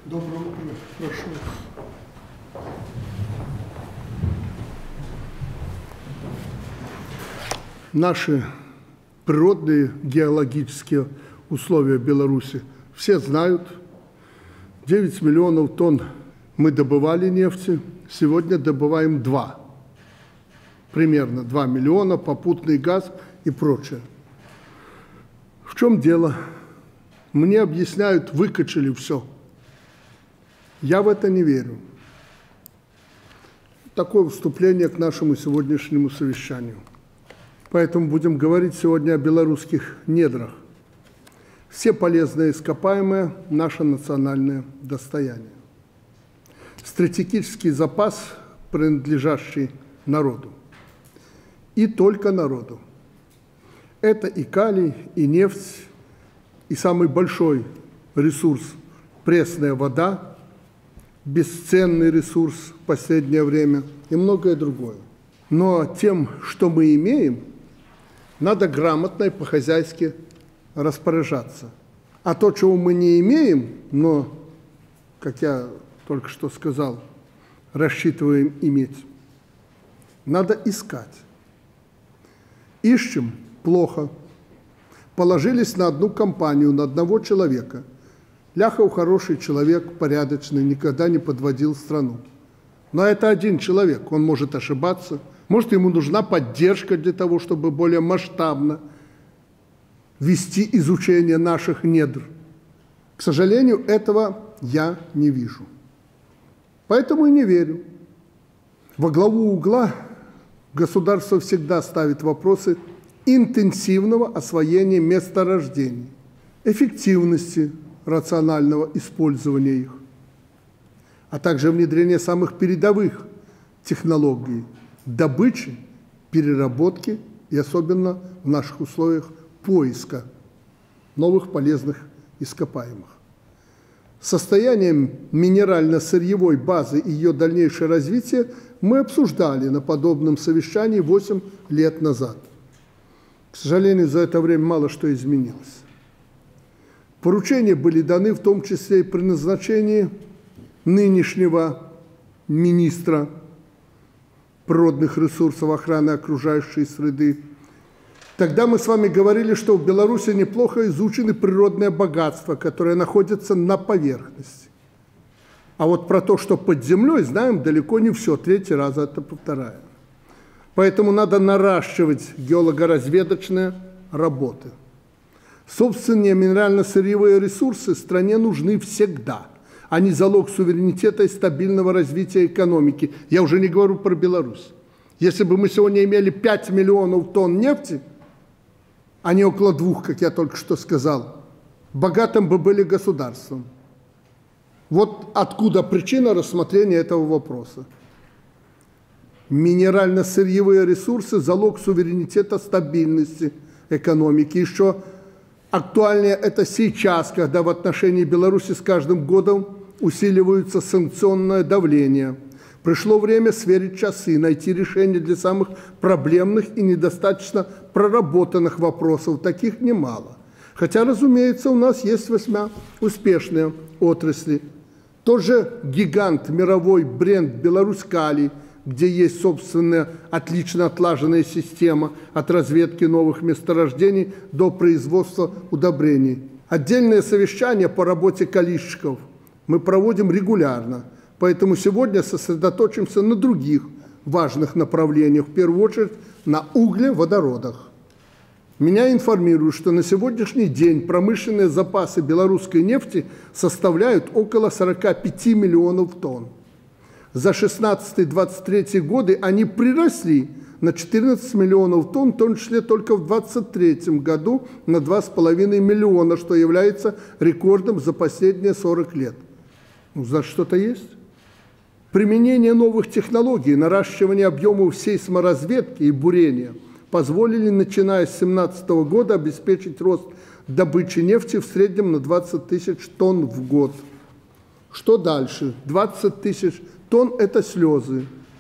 Доброе утро, прошу. Наши природные геологические условия Беларуси все знают. 9 миллионов тонн мы добывали нефти, сегодня добываем 2. Примерно 2 миллиона, попутный газ и прочее. В чем дело? Мне объясняют, выкачали все. Я в это не верю. Такое вступление к нашему сегодняшнему совещанию. Поэтому будем говорить сегодня о белорусских недрах. Все полезные ископаемые – наше национальное достояние. Стратегический запас, принадлежащий народу. И только народу. Это и калий, и нефть, и самый большой ресурс – пресная вода, бесценный ресурс в последнее время и многое другое. Но тем, что мы имеем, надо грамотно и по-хозяйски распоряжаться. А то, чего мы не имеем, но, как я только что сказал, рассчитываем иметь, надо искать. Ищем – плохо. Положились на одну компанию, на одного человека. Ляхов хороший человек, порядочный, никогда не подводил страну. Но это один человек, он может ошибаться, может, ему нужна поддержка для того, чтобы более масштабно вести изучение наших недр. К сожалению, этого я не вижу. Поэтому и не верю. Во главу угла государство всегда ставит вопросы интенсивного освоения месторождений, эффективности рационального использования их, а также внедрения самых передовых технологий добычи, переработки и особенно в наших условиях поиска новых полезных ископаемых. Состояние минерально-сырьевой базы и ее дальнейшее развитие мы обсуждали на подобном совещании 8 лет назад. К сожалению, за это время мало что изменилось. Поручения были даны, в том числе и при назначении нынешнего министра природных ресурсов, охраны окружающей среды. Тогда мы с вами говорили, что в Беларуси неплохо изучены природные богатства, которые находятся на поверхности. А вот про то, что под землей, знаем далеко не все. Третий раз это повторяю. Поэтому надо наращивать геолого-разведочные работы. Собственные минерально-сырьевые ресурсы стране нужны всегда. Они залог суверенитета и стабильного развития экономики. Я уже не говорю про Беларусь. Если бы мы сегодня имели 5 миллионов тонн нефти, а не около 2, как я только что сказал, богатым бы были государством. Вот откуда причина рассмотрения этого вопроса. Минерально-сырьевые ресурсы – залог суверенитета, стабильности экономики. Еще актуальнее это сейчас, когда в отношении Беларуси с каждым годом усиливается санкционное давление. Пришло время сверить часы, найти решение для самых проблемных и недостаточно проработанных вопросов. Таких немало. Хотя, разумеется, у нас есть весьма успешные отрасли. Тот же гигант мировой бренд «Беларусь-Калий», где есть собственная отлично отлаженная система от разведки новых месторождений до производства удобрений. Отдельные совещания по работе калийщиков мы проводим регулярно, поэтому сегодня сосредоточимся на других важных направлениях, в первую очередь на углеводородах. Меня информируют, что на сегодняшний день промышленные запасы белорусской нефти составляют около 45 миллионов тонн. За 16-23 годы они приросли на 14 миллионов тонн, в том числе только в 2023 году на 2,5 миллиона, что является рекордом за последние 40 лет. Ну, за что-то есть. Применение новых технологий, наращивание объемов сейсморазведки и бурения позволили, начиная с 2017 года, обеспечить рост добычи нефти в среднем на 20 тысяч тонн в год. Что дальше? 20 тысяч тонн – это слезы.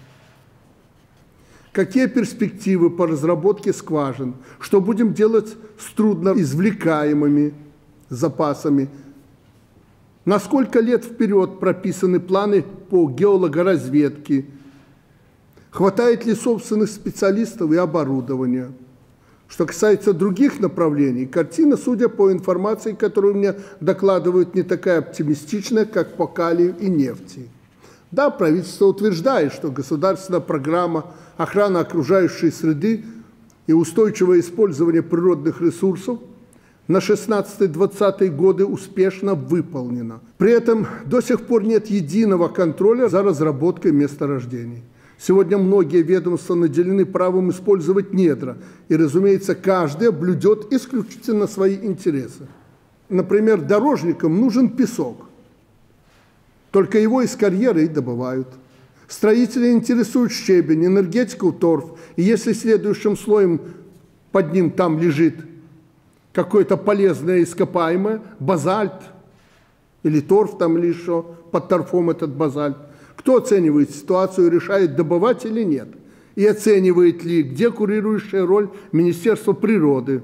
Какие перспективы по разработке скважин? Что будем делать с трудноизвлекаемыми запасами? На сколько лет вперед прописаны планы по геологоразведке? Хватает ли собственных специалистов и оборудования? Что касается других направлений, картина, судя по информации, которую мне докладывают, не такая оптимистичная, как по калию и нефти. Да, правительство утверждает, что государственная программа охраны окружающей среды и устойчивое использование природных ресурсов на 16-20 годы успешно выполнена. При этом до сих пор нет единого контроля за разработкой месторождений. Сегодня многие ведомства наделены правом использовать недра, и, разумеется, каждое блюдет исключительно свои интересы. Например, дорожникам нужен песок, только его из карьера и добывают. Строители интересуют щебень, энергетику торф, и если следующим слоем под ним там лежит какое-то полезное ископаемое, базальт или торф там или еще, под торфом этот базальт, кто оценивает ситуацию и решает, добывать или нет? И оценивает ли, где курирующая роль Министерства природы?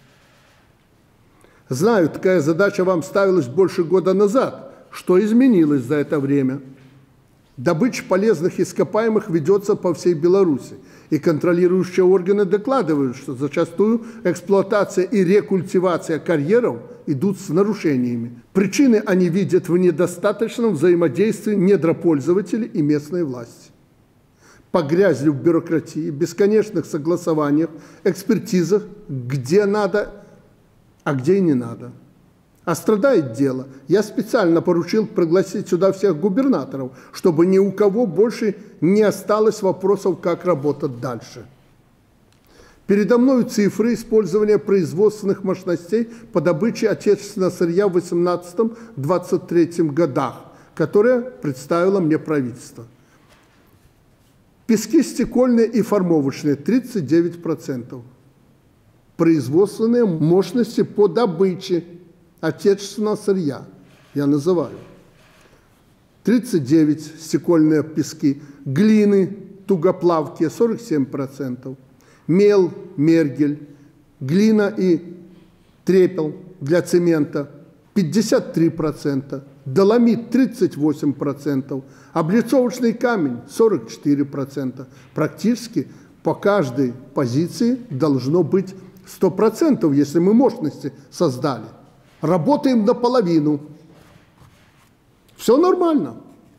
Знаю, такая задача вам ставилась больше года назад. Что изменилось за это время? Добыча полезных ископаемых ведется по всей Беларуси, и контролирующие органы докладывают, что зачастую эксплуатация и рекультивация карьеров идут с нарушениями. Причины они видят в недостаточном взаимодействии недропользователей и местной власти. Погрязли в бюрократии, бесконечных согласованиях, экспертизах, где надо, а где и не надо. А страдает дело. Я специально поручил пригласить сюда всех губернаторов, чтобы ни у кого больше не осталось вопросов, как работать дальше. Передо мной цифры использования производственных мощностей по добыче отечественного сырья в 2018-2023 годах, которые представило мне правительство. Пески стекольные и формовочные – 39%. Производственные мощности по добыче отечественного сырья, я называю. 39 стекольные пески, глины тугоплавкие 47%, мел, мергель, глина и трепел для цемента 53%, доломит 38%, облицовочный камень 44%. Практически по каждой позиции должно быть 100%, если мы мощности создали. Работаем наполовину. Все нормально.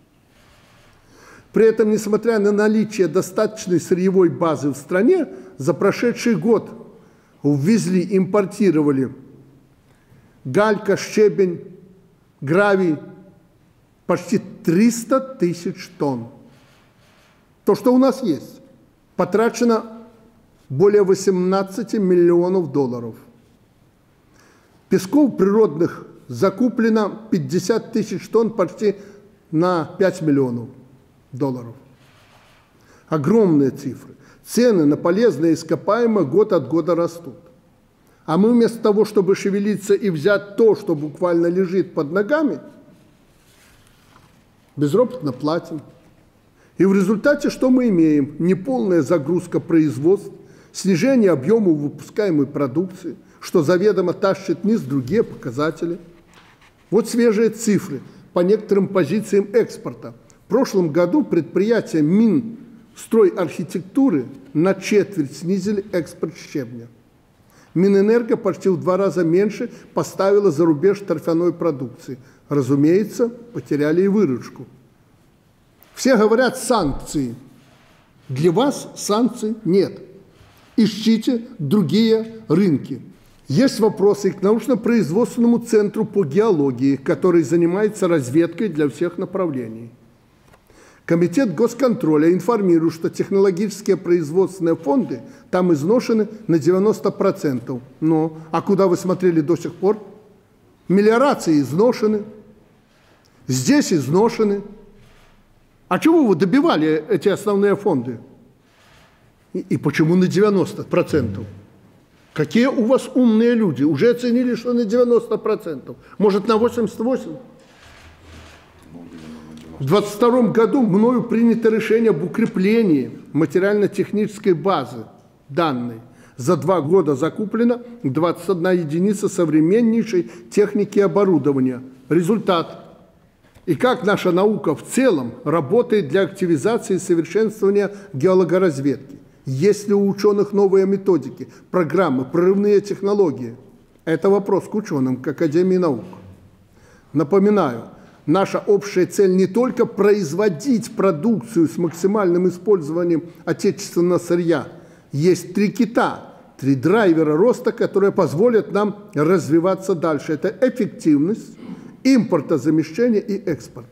При этом, несмотря на наличие достаточной сырьевой базы в стране, за прошедший год ввезли, импортировали галька, щебень, гравий почти 300 тысяч тонн. То, что у нас есть. Потрачено более 18 миллионов долларов. Песков природных закуплено 50 тысяч тонн, почти на 5 миллионов долларов. Огромные цифры. Цены на полезные ископаемые год от года растут. А мы вместо того, чтобы шевелиться и взять то, что буквально лежит под ногами, безропотно платим. И в результате что мы имеем? Неполная загрузка производств, снижение объема выпускаемой продукции, что заведомо тащит вниз другие показатели. Вот свежие цифры по некоторым позициям экспорта. В прошлом году предприятия Минстройархитектуры на четверть снизили экспорт щебня. Минэнерго почти в 2 раза меньше поставила за рубеж торфяной продукции. Разумеется, потеряли и выручку. Все говорят санкции. Для вас санкций нет. Ищите другие рынки. Есть вопросы к научно-производственному центру по геологии, который занимается разведкой для всех направлений. Комитет госконтроля информирует, что технологические производственные фонды там изношены на 90%. Но, а куда вы смотрели до сих пор? Мелиорации изношены, здесь изношены. А чего вы добивали эти основные фонды? И почему на 90%? Какие у вас умные люди? Уже оценили, что на 90%. Может, на 88%? В 2022 году мною принято решение об укреплении материально-технической базы данной. За 2 года закуплено 21 единица современнейшей техники и оборудования. Результат И как наша наука в целом работает для активизации и совершенствования геологоразведки. Есть ли у ученых новые методики, программы, прорывные технологии? Это вопрос к ученым, к Академии наук. Напоминаю, наша общая цель не только производить продукцию с максимальным использованием отечественного сырья. Есть 3 кита, 3 драйвера роста, которые позволят нам развиваться дальше. Это эффективность, импортозамещение и экспорт.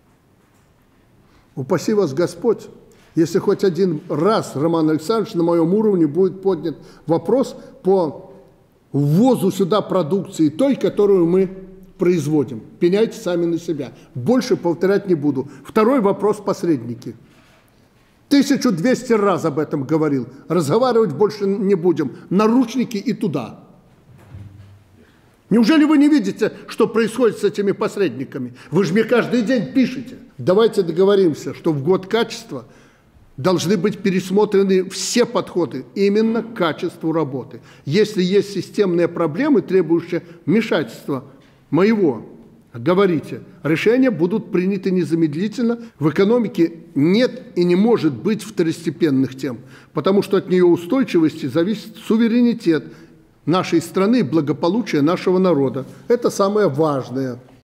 Упаси вас Господь, если хоть один раз, Роман Александрович, на моем уровне будет поднят вопрос по ввозу сюда продукции той, которую мы производим. Пеняйте сами на себя. Больше повторять не буду. Второй вопрос – посредники. 1200 раз об этом говорил. Разговаривать больше не будем. Наручники и туда. Неужели вы не видите, что происходит с этими посредниками? Вы же мне каждый день пишете. Давайте договоримся, что в год качества должны быть пересмотрены все подходы именно к качеству работы. Если есть системные проблемы, требующие вмешательства моего, говорите, решения будут приняты незамедлительно. В экономике нет и не может быть второстепенных тем, потому что от нее устойчивости зависит суверенитет нашей страны, благополучие нашего народа. Это самое важное.